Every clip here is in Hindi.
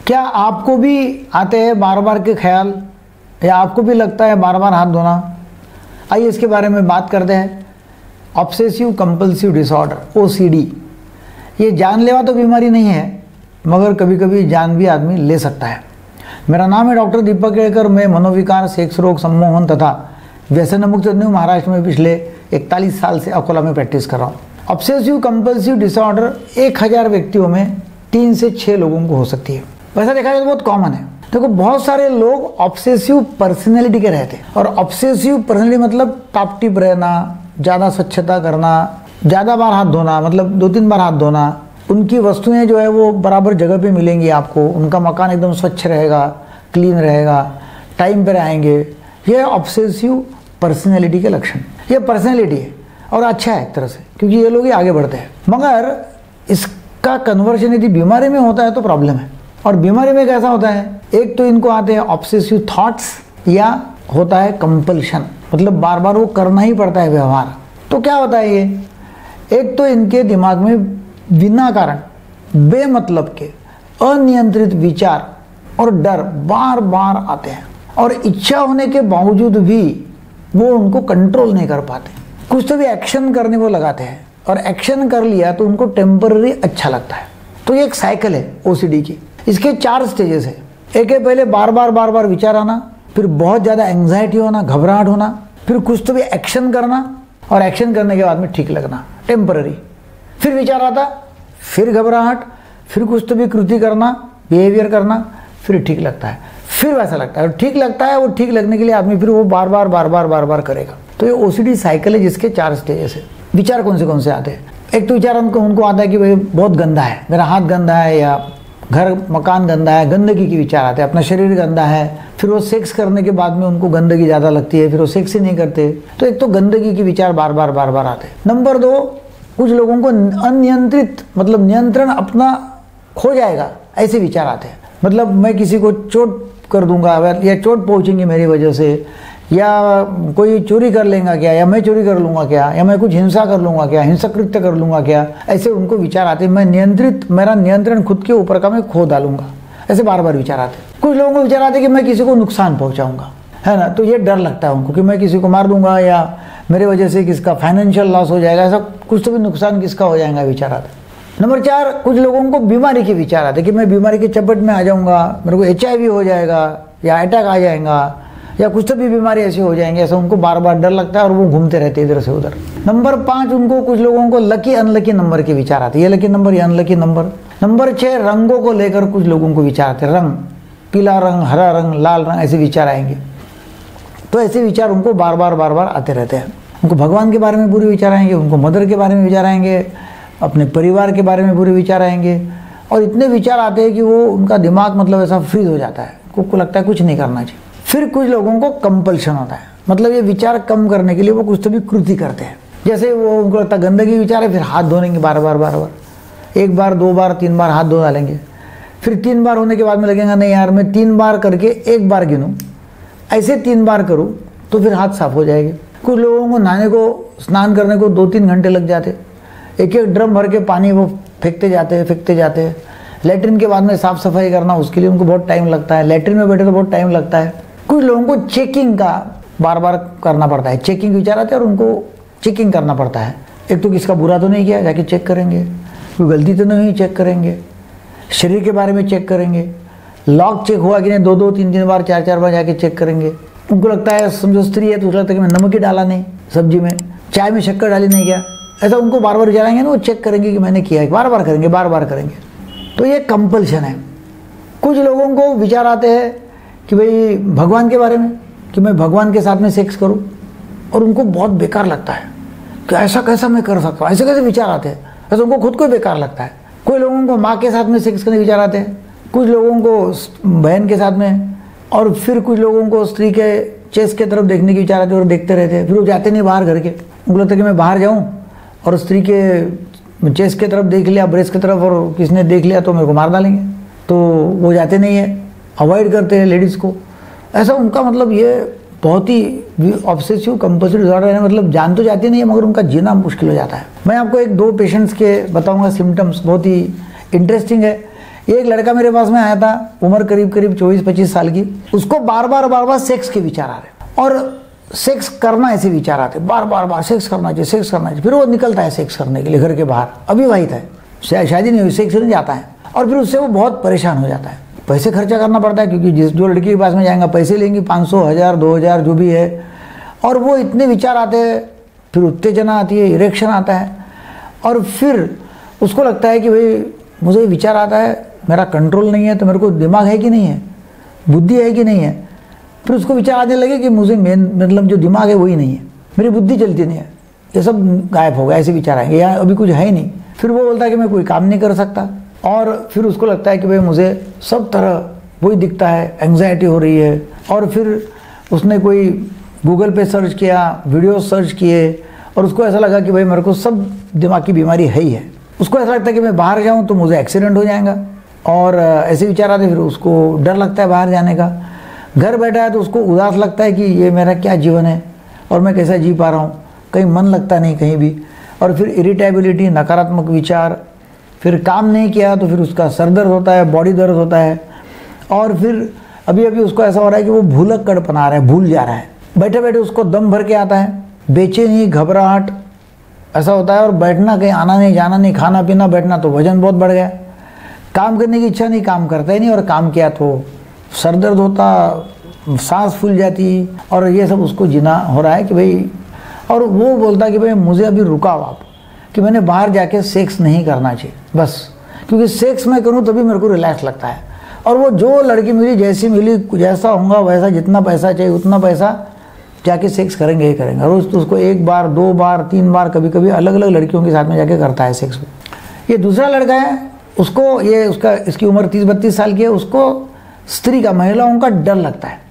क्या आपको भी आते हैं बार बार के ख्याल, या आपको भी लगता है बार बार हाथ धोना? आइए इसके बारे में बात करते हैं। ऑब्सेसिव कंपल्सिव डिसऑर्डर, OCD, ये जानलेवा तो बीमारी नहीं है, मगर कभी कभी जान भी आदमी ले सकता है। मेरा नाम है डॉक्टर दीपक केड़कर। मैं मनोविकार, सेक्स रोग, सम्मोहन तथा व्यसन मुक्त न्यू महाराष्ट्र में पिछले 41 साल से अकोला में प्रैक्टिस कर रहा हूँ। ऑब्सेसिव कंपल्सिव डिसऑर्डर 1000 व्यक्तियों में 3 से 6 लोगों को हो सकती है। वैसा देखा जाए तो बहुत कॉमन है। देखो, बहुत सारे लोग ऑब्सेसिव पर्सनैलिटी के रहते हैं, और ऑब्सेसिव पर्सनैलिटी मतलब टाप टिप रहना, ज़्यादा स्वच्छता करना, ज़्यादा बार हाथ धोना, मतलब 2-3 बार हाथ धोना। उनकी वस्तुएं जो है वो बराबर जगह पे मिलेंगी आपको, उनका मकान एकदम स्वच्छ रहेगा, क्लीन रहेगा, टाइम पर आएंगे। ये ऑब्सेसिव पर्सनैलिटी के लक्षण। ये पर्सनैलिटी है और अच्छा है एक तरह से, क्योंकि ये लोग ही आगे बढ़ते हैं। मगर इसका कन्वर्जन यदि बीमारी में होता है तो प्रॉब्लम है। और बीमारी में कैसा होता है, एक तो इनको आते हैं ऑब्सेसिव थॉट्स, या होता है कंपल्शन, मतलब बार बार वो करना ही पड़ता है व्यवहार। तो क्या होता है ये, एक तो इनके दिमाग में बिना कारण बेमतलब के अनियंत्रित विचार और डर बार बार आते हैं, और इच्छा होने के बावजूद भी वो उनको कंट्रोल नहीं कर पाते। कुछ तो भी एक्शन करने को लगाते हैं, और एक्शन कर लिया तो उनको टेम्पररी अच्छा लगता है। तो ये एक साइकिल है OCD की। इसके 4 स्टेजेस है। एक है पहले बार बार विचार आना, फिर बहुत ज़्यादा एंग्जाइटी होना, घबराहट होना, फिर कुछ तो भी एक्शन करना, और एक्शन करने के बाद में ठीक लगना, टेम्पररी। फिर विचार आता, फिर घबराहट, फिर कुछ तो भी कृति करना, बिहेवियर करना, फिर ठीक लगता है, फिर वैसा लगता है, और ठीक लगता है। वो ठीक लगने के लिए आदमी फिर वो बार बार करेगा। तो ये OCD साइकिल है जिसके 4 स्टेजेस है। विचार कौन से आते हैं? एक तो विचार उनको आता है कि भाई बहुत गंदा है, मेरा हाथ गंदा है, या घर मकान गंदा है, गंदगी के विचार आते हैं, अपना शरीर गंदा है। फिर वो सेक्स करने के बाद में उनको गंदगी ज़्यादा लगती है, फिर वो सेक्स ही नहीं करते। तो एक तो गंदगी के विचार बार बार आते हैं। नंबर 2, कुछ लोगों को अनियंत्रित, मतलब नियंत्रण अपना खो जाएगा, ऐसे विचार आते हैं। मतलब मैं किसी को चोट कर दूंगा, या चोट पहुंचेंगी मेरी वजह से, या कोई चोरी कर लेगा क्या, या मैं चोरी कर लूँगा क्या, या मैं कुछ हिंसा कर लूँगा क्या, हिंसक कृत्य कर लूँगा क्या, ऐसे उनको विचार आते हैं। मैं मेरा नियंत्रण खुद के ऊपर का मैं खो डालूंगा, ऐसे बार बार विचार आते हैं। कुछ लोगों को विचार आते हैं कि मैं किसी को नुकसान पहुँचाऊँगा, है ना, तो ये डर लगता है उनको कि मैं किसी को मार दूंगा, या मेरे वजह से किसका फाइनेंशियल लॉस हो जाएगा, ऐसा कुछ तो भी नुकसान किसका हो जाएगा, विचार आते हैं। नंबर 4, कुछ लोगों को बीमारी के विचार आते हैं कि मैं बीमारी के चपेट में आ जाऊंगा, मेरे को HIV हो जाएगा, या अटैक आ जाएगा, या कुछ तो भी बीमारी ऐसी हो जाएंगे, ऐसा उनको बार बार डर लगता है, और वो घूमते रहते हैं इधर से उधर। नंबर 5, उनको कुछ लोगों को लकी अनलकी नंबर के विचार आते हैं, ये लकी नंबर, ये अनलकी नंबर। नंबर 6, रंगों को लेकर कुछ लोगों को विचार आते हैं, रंग, पीला रंग, हरा रंग, लाल रंग, ऐसे विचार आएंगे। तो ऐसे विचार उनको बार बार आते रहते हैं। उनको भगवान के बारे में बुरे विचार आएंगे, उनको मदर के बारे में विचार आएंगे, अपने परिवार के बारे में बुरे विचार आएंगे, और इतने विचार आते हैं कि वो उनका दिमाग मतलब ऐसा फ्रीज हो जाता है, उनको लगता है कुछ नहीं करना चाहिए। फिर कुछ लोगों को कंपल्शन होता है, मतलब ये विचार कम करने के लिए वो कुछ तो भी कृति करते हैं। जैसे वो उनको लगता है गंदगी विचार है, फिर हाथ धोनेंगे बार बार 1 बार 2 बार 3 बार हाथ धो डालेंगे। फिर 3 बार होने के बाद में लगेगा नहीं यार, मैं 3 बार करके 1 बार गिनूँ, ऐसे 3 बार करूँ तो फिर हाथ साफ हो जाएंगे। कुछ लोगों को नहाने को, स्नान करने को 2-3 घंटे लग जाते, एक ड्रम भर के पानी वो फेंकते जाते हैं। लेटरिन के बाद में साफ सफाई करना, उसके लिए उनको बहुत टाइम लगता है। लेटरिन में बैठे तो बहुत टाइम लगता है। कुछ लोगों को चेकिंग का बार बार करना पड़ता है, चेकिंग विचार आते हैं और उनको चेकिंग करना पड़ता है। एक तो किसका बुरा तो नहीं किया, जाके चेक करेंगे, कोई गलती तो नहीं, चेक करेंगे, शरीर के बारे में चेक करेंगे, लॉक चेक हुआ कि नहीं, 2-2, 3-3 बार, 4-4 बार जाके चेक करेंगे। उनको लगता है, समझो स्त्री है तो उसको लगता है कि मैं नमक ही डाला नहीं सब्जी में, चाय में शक्कर डाली नहीं क्या, ऐसा उनको बार बार विचार आएंगे ना, वो चेक करेंगे कि मैंने किया है, बार बार करेंगे। तो ये कंपल्शन है। कुछ लोगों को विचार आते हैं कि भाई भगवान के बारे में, कि मैं भगवान के साथ में सेक्स करूं, और उनको बहुत बेकार लगता है कि ऐसा कैसा मैं कर सकता हूँ, ऐसे कैसे विचार आते हैं, ऐसा उनको खुद को बेकार लगता है। कोई लोगों को माँ के साथ में सेक्स करने के विचार आते हैं, कुछ लोगों को बहन के साथ में, और फिर कुछ लोगों को स्त्री के चेस्ट के तरफ देखने के विचार आते हैं और देखते रहते हैं। फिर वो जाते नहीं बाहर घर के, उनको लगता है कि मैं बाहर जाऊँ और स्त्री के चेस्ट के तरफ देख लिया, ब्रेस्ट की तरफ, और किसने देख लिया तो मेरे को मार डालेंगे, तो वो जाते नहीं है, अवॉइड करते हैं लेडीज़ को। ऐसा उनका मतलब ये बहुत ही ऑब्सेसिव कंपल्सिव डिसऑर्डर है, मतलब जान तो जाती नहीं है मगर उनका जीना मुश्किल हो जाता है। मैं आपको 1-2 पेशेंट्स के बताऊंगा सिम्टम्स, बहुत ही इंटरेस्टिंग है। एक लड़का मेरे पास में आया था, उम्र करीब करीब 24-25 साल की। उसको बार बार सेक्स के विचार आ रहे और सेक्स करना ऐसे विचार आते, बार सेक्स करना चाहिए, सेक्स करना चाहिए। फिर वो निकलता है सेक्स करने के लिए घर के बाहर, अविवाहित है, शादी नहीं हुई, सेक्स नहीं जाता है और फिर उससे वो बहुत परेशान हो जाता है। पैसे खर्चा करना पड़ता है क्योंकि जो लड़की के पास में जाएगा पैसे लेंगी, 500, 1000, 2000 जो भी है, और वो इतने विचार आते हैं। फिर उत्तेजना आती है, इरेक्शन आता है और फिर उसको लगता है कि भाई मुझे विचार आता है, मेरा कंट्रोल नहीं है, तो मेरे को दिमाग है कि नहीं है, बुद्धि है कि नहीं है। फिर उसको विचार आने लगे कि मुझे मेन मतलब जो दिमाग है वही नहीं है, मेरी बुद्धि चलती नहीं है, ये सब गायब हो गया, ऐसे विचार आएंगे, यहाँ अभी कुछ है ही नहीं। फिर वो बोलता है कि मैं कोई काम नहीं कर सकता और फिर उसको लगता है कि भाई मुझे सब तरह वही दिखता है, एंग्जाइटी हो रही है। और फिर उसने कोई गूगल पे सर्च किया, वीडियो सर्च किए और उसको ऐसा लगा कि भाई मेरे को सब दिमाग की बीमारी है ही है। उसको ऐसा लगता है कि मैं बाहर जाऊँ तो मुझे एक्सीडेंट हो जाएगा और ऐसे विचार आते। फिर उसको डर लगता है बाहर जाने का। घर बैठा है तो उसको उदास लगता है कि ये मेरा क्या जीवन है और मैं कैसा जी पा रहा हूँ, कहीं मन लगता नहीं कहीं भी। और फिर इरिटेबिलिटी, नकारात्मक विचार। फिर काम नहीं किया तो फिर उसका सर दर्द होता है, बॉडी दर्द होता है। और फिर अभी उसको ऐसा हो रहा है कि वो भूलक्कड़ बना रहा है, भूल जा रहा है। बैठे बैठे उसको दम भर के आता है, बेचैनी, घबराहट ऐसा होता है। और बैठना, कहीं आना नहीं, जाना नहीं, खाना पीना, बैठना, तो वजन बहुत बढ़ गया। काम करने की इच्छा नहीं, काम करता ही नहीं, और काम किया तो सर दर्द होता, सांस फूल जाती। और ये सब उसको जीना हो रहा है कि भाई, और वो बोलता कि भाई मुझे अभी रुकाओ आप, कि मैंने बाहर जाके सेक्स नहीं करना चाहिए बस, क्योंकि सेक्स मैं करूँ तभी मेरे को रिलैक्स लगता है। और वो जो लड़की मिली, जैसी मिली, जैसा होगा वैसा, जितना पैसा चाहिए उतना पैसा, जाके सेक्स करेंगे ही करेंगे। रोज़ तो उसको 1 बार, 2 बार, 3 बार, कभी कभी अलग अलग लड़कियों के साथ में जाके करता है सेक्स। ये दूसरा लड़का है, उसको इसकी उम्र 30-32 साल की है। उसको स्त्री का, महिलाओं का डर लगता है।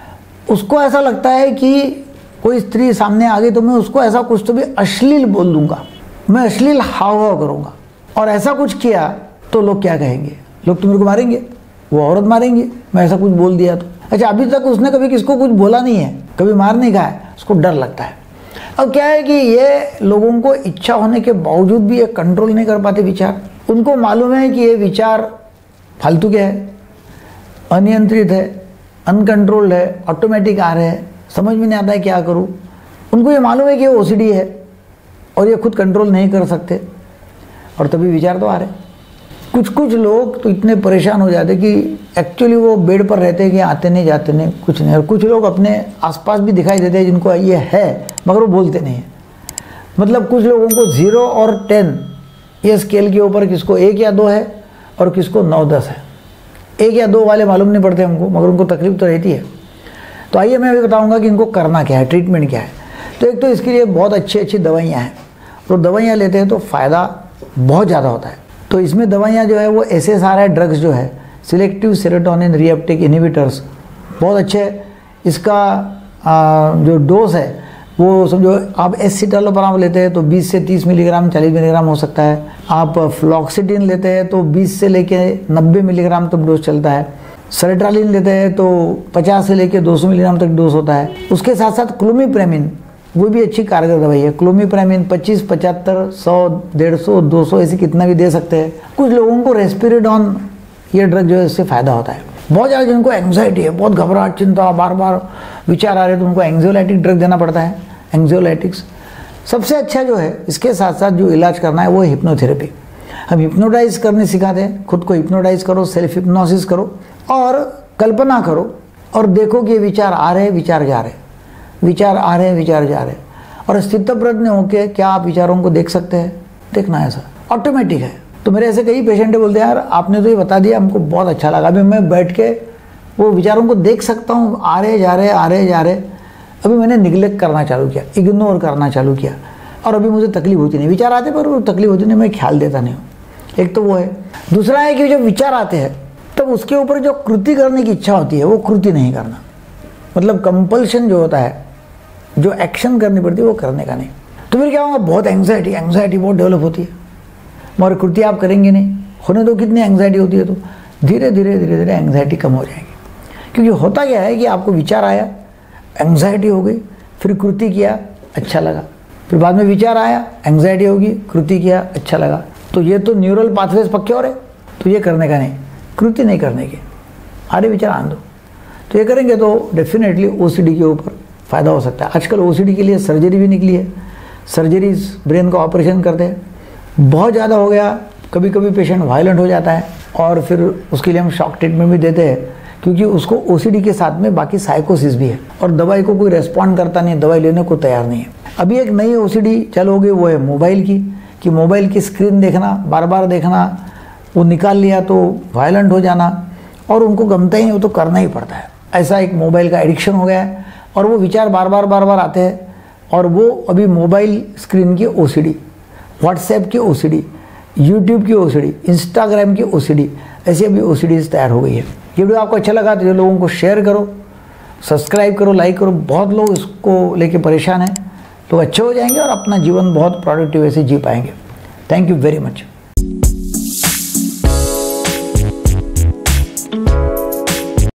उसको ऐसा लगता है कि कोई स्त्री सामने आ गई तो मैं उसको ऐसा कुछ तो भी अश्लील बोल दूंगा, मैं अश्लील हाव करूंगा, और ऐसा कुछ किया तो लोग क्या कहेंगे, लोग तो मेरे को मारेंगे, वो औरत मारेंगे, मैं ऐसा कुछ बोल दिया तो। अच्छा, अभी तक उसने कभी किसको कुछ बोला नहीं है, कभी मार नहीं खाया, उसको डर लगता है। अब क्या है कि ये लोगों को इच्छा होने के बावजूद भी ये कंट्रोल नहीं कर पाते विचार। उनको मालूम है कि ये विचार फालतू के है, अनियंत्रित है, अनकंट्रोल्ड है, ऑटोमेटिक आ रहे हैं, समझ में नहीं आता है क्या करूं। उनको ये मालूम है कि ये ओसीडी है और ये खुद कंट्रोल नहीं कर सकते, और तभी विचार तो आ रहे। कुछ लोग तो इतने परेशान हो जाते कि एक्चुअली वो बेड पर रहते हैं कि आते नहीं, जाते नहीं, कुछ नहीं। और कुछ लोग अपने आसपास भी दिखाई देते हैं जिनको ये है मगर वो बोलते नहीं हैं। मतलब कुछ लोगों को 0 और 10 ये स्केल के ऊपर किसको 1 या 2 है और किसको 9-10 है। 1 या 2 वाले मालूम नहीं पड़ते हमको, मगर उनको तकलीफ तो रहती है। तो आइए मैं अभी बताऊंगा कि इनको करना क्या है, ट्रीटमेंट क्या है। तो एक तो इसके लिए बहुत अच्छी दवाइयाँ हैं, तो दवाइयाँ लेते हैं तो फ़ायदा बहुत ज़्यादा होता है। तो इसमें दवाइयाँ जो है वो SSRI ड्रग्स जो है, सिलेक्टिव सेरोटोनिन रीअपटेक इनहिबिटर्स, बहुत अच्छे है। इसका जो डोज है वो समझो, आप एसिटालोपराम लेते हैं तो 20 से 30 मिलीग्राम, 40 मिलीग्राम हो सकता है। आप फ्लॉक्सिडिन लेते हैं तो 20 से लेके 90 मिलीग्राम तक डोज चलता है। सेरेट्रालिन लेते हैं तो 50 से लेके 200 मिलीग्राम तक डोज होता है। उसके साथ साथ क्लोमिप्रेमिन, वो भी अच्छी कारगर दवाई है। क्लोमिप्रेमिन 25, 75, 100, 150, 200 ऐसे कितना भी दे सकते हैं। कुछ लोगों को रेस्पिरिडॉन ये ड्रग जो है इससे फ़ायदा होता है। बहुत ज़्यादा जिनको एंग्जाइटी है, बहुत घबराहट, चिंता, बार बार विचार आ रहे हैं, तो उनको एंग्जियोलाइटिक ड्रग देना पड़ता है, एंग्जियोलाइटिक्स। सबसे अच्छा जो है इसके साथ साथ जो इलाज करना है वो है हिप्नोथेरेपी। हम हिप्नोटाइज करने सिखाते हैं, खुद को हिप्नोटाइज करो, सेल्फ हिप्नोसिस करो और कल्पना करो और देखो कि ये विचार आ रहे हैं, विचार जा रहे हैं, विचार आ रहे हैं, विचार जा रहे हैं। और स्थितप्रज्ञ होकर क्या आप विचारों को देख सकते हैं? देखना है, ऐसा ऑटोमेटिक है। तो मेरे ऐसे कई पेशेंट बोलते हैं यार आपने तो ये बता दिया, हमको बहुत अच्छा लगा, अभी मैं बैठ के वो विचारों को देख सकता हूँ, आ रहे जा रहे, आ रहे जा रहे। अभी मैंने निगलेक्ट करना चालू किया, इग्नोर करना चालू किया, और अभी मुझे तकलीफ होती नहीं। विचार आते पर वो तकलीफ होती नहीं, मैं ख्याल देता नहीं हूँ। एक तो वो है। दूसरा है कि जब विचार आते हैं तब उसके ऊपर जो कृति करने की इच्छा होती है वो कृति नहीं करना। मतलब कंपल्शन जो होता है, जो एक्शन करनी पड़ती है वो करने का नहीं। तो फिर क्या होगा, बहुत एंग्जाइटी बहुत डेवलप होती है, मगर कृति आप करेंगे नहीं। होने दो, कितनी एंग्जाइटी होती है, तो धीरे धीरे एंग्जाइटी कम हो जाएगी। क्योंकि होता क्या है कि आपको विचार आया, एंग्जाइटी हो गई, फिर कृति किया, अच्छा लगा, फिर बाद में विचार आया, एंग्जाइटी होगी, कृति किया, अच्छा लगा। तो ये तो न्यूरल पाथवेज पक्के हो रहे, तो ये करने का नहीं। कृति नहीं करने के, आधे विचार आने दो। तो ये करेंगे तो डेफिनेटली ओसीडी के ऊपर फ़ायदा हो सकता है। आजकल ओसीडी के लिए सर्जरी भी निकली है, सर्जरीज ब्रेन का ऑपरेशन करते हैं। बहुत ज़्यादा हो गया, कभी कभी पेशेंट वायलेंट हो जाता है और फिर उसके लिए हम शॉक ट्रीटमेंट भी देते हैं, क्योंकि उसको ओसीडी के साथ में बाकी साइकोसिस भी है और दवाई को कोई रेस्पॉन्ड करता नहीं है, दवाई लेने को तैयार नहीं है। अभी एक नई ओसीडी चालू हो गई, वो है मोबाइल की, कि मोबाइल की स्क्रीन देखना, बार बार देखना, वो निकाल लिया तो वायलेंट हो जाना, और उनको गमता ही नहीं, वो तो करना ही पड़ता है। ऐसा एक मोबाइल का एडिक्शन हो गया है और वो विचार बार बार आते हैं, और वो अभी मोबाइल स्क्रीन की ओसीडी, व्हाट्सएप की ओसीडी, यूट्यूब की ओसीडी, इंस्टाग्राम की ओसीडी, ऐसी अभी ओसीडीज तैयार हो गई है। ये वीडियो आपको अच्छा लगा तो ये लोगों को शेयर करो, सब्सक्राइब करो, लाइक करो। बहुत लोग इसको लेके परेशान हैं, तो अच्छे हो जाएंगे और अपना जीवन बहुत प्रोडक्टिव से जी पाएंगे। Thank you very much.